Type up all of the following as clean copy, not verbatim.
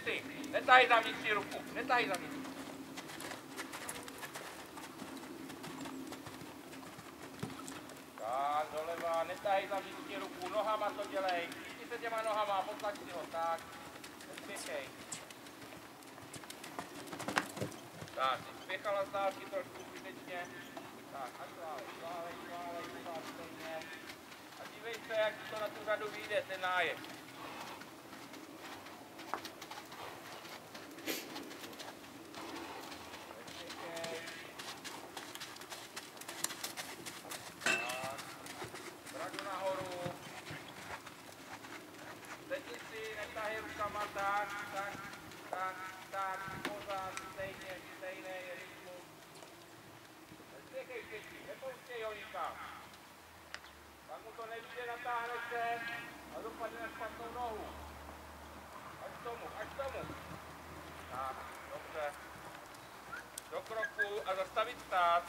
si. Netahej za vnitřní ruku. Netahej za vnitřní. Tak, doleva. Netahej za vnitřní ruku. Nohama to dělej. Chytni se těma nohama. Potlač si ho. Tak. Nespěchej. Tak, jsi spěchala z dálky trošku zbytečně. Tak, a šlávej, pořád stejně. A dívej se, jak to na tu řadu vyjde, ten nájezd. Nespěchej. Tak, řadu nahoru. Sedni si, netahej rukama, tak, pořád stejný rytmus. Nespěchej pěti, nepouštěj ho nikam. Pak mu to nevíde, natáhne se a dopadne na špatnou nohu. Až k tomu. Tak, dobře. Do kroku a zastavit stát.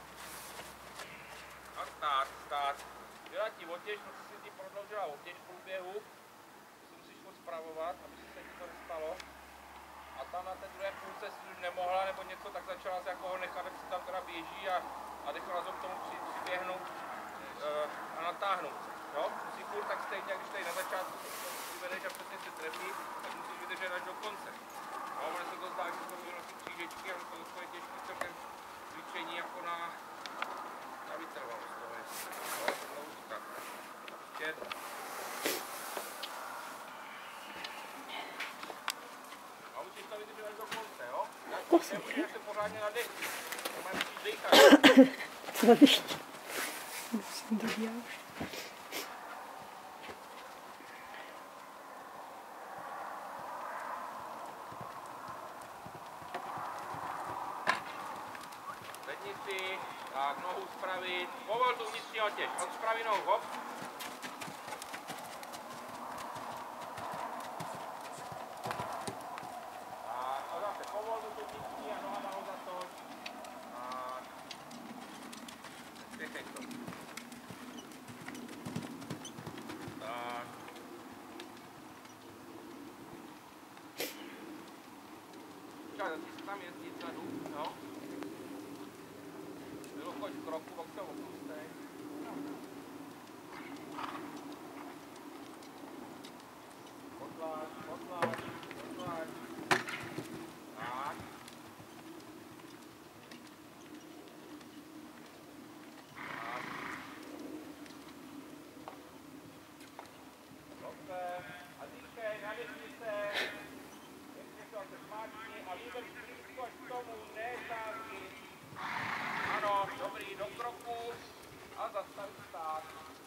A stát. Byla ti otěž, musí si ti prodloužila otěž v průběhu. To si musíš moc spravovat, aby se ti to nestalo. A tam na té druhé půlce si už nemohla nebo něco, tak začala se jako ho nechat, jak si tam teda běží a nechala se k tomu přiběhnout a natáhnout se. Jo? Musí furt tak stejně, jak když tady na začátku vyvedeš a přesně se trefí, tak musíš vydržet až do konce. No, ono se to zdá, že jsou vynosí křížečky, ale to je těžké celkem cvičení jako na vytrvalost. To je tak. Ještě jedno. A musíš to vydržet až do konce, jo? Nebudeš se pořádně nadechnout. To máš musíš dejchat. Co ještě? Musím to dělat. Sedni si, tak nohu spravit, povol tu vnitřní otěž, od spraví nohu, hop. Tak, a zase povol tu vnitřní a nohama ho zatoč. Tak, nespěchej to. Tak. Čas, ty se tam jezdí vzadu, jo? Choď v kroku, pak se oprostej. Potlač. Tak. Tak. Dobře. A dýchej, nadechni se. Ještě to se zmáčkni a vůbec blízko až k tomu, netáhni. Ano, dobrý, do kroku a zastavit stát.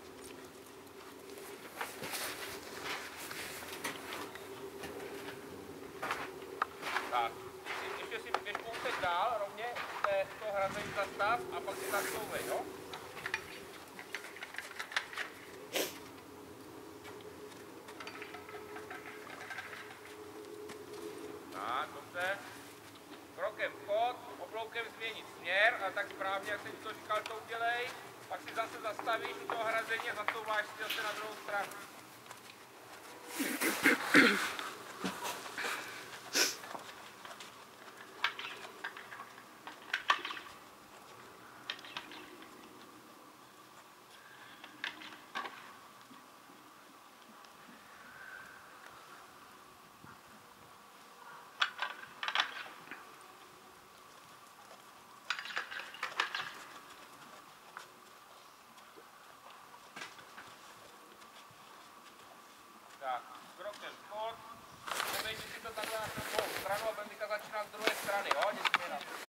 Tak, ještě si běž kousek dál, rovně to hrazení zastav a pak si zastouvej, jo? Tak, dobře. Krokem vchod, obloukem změnit směr, a tak správně, jak jsem to říkal, to udělej. Pak si zase zastavíš u toho hrazení a zastouváš si zase na druhou stranu. Tak, krokem vchod, nevejdi si to takhle na druhou stranu a teďka začíná z druhé strany, jo?